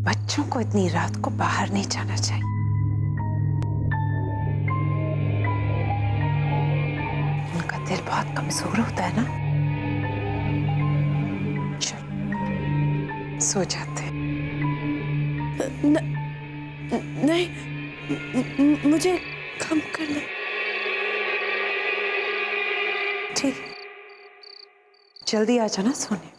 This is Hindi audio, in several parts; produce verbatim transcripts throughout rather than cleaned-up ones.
बच्चों को इतनी रात को बाहर नहीं जाना चाहिए। उनका दिल बहुत कमजोर होता है ना। चल सो जाते हैं। न, नहीं, मुझे काम करना। ठीक, जल्दी आ जाना सोने।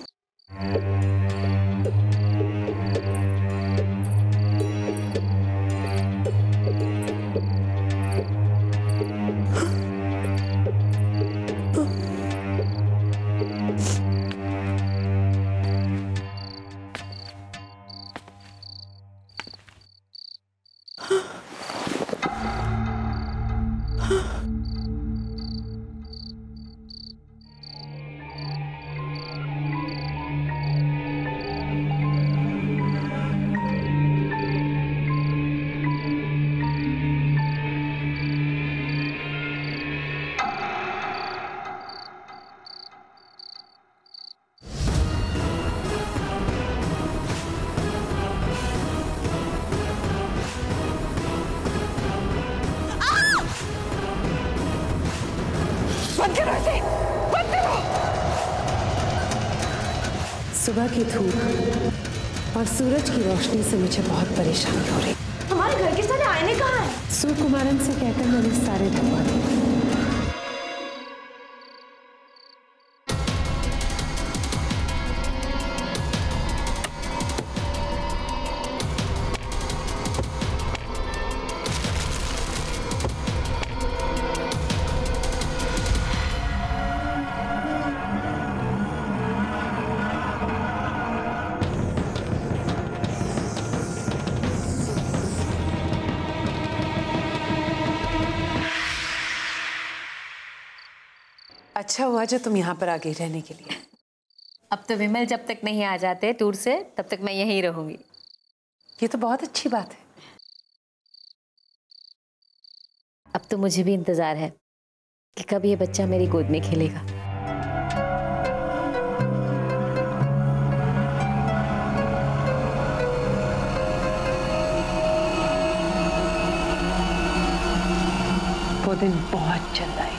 सुबह की धूप और सूरज की रोशनी से मुझे बहुत परेशानी हो रही। हमारे घर के सारे आईने कहाँ हैं? सुकुमारन से कहकर मैंने सारे ढकवा दिए। अच्छा हुआ जो तुम यहाँ पर आ गई रहने के लिए। अब तो विमल जब तक नहीं आ जाते टूर से तब तक मैं यहीं रहूंगी। ये तो बहुत अच्छी बात है। अब तो मुझे भी इंतजार है कि कब ये बच्चा मेरी गोद में खेलेगा। वो दिन बहुत जल्द आएगा।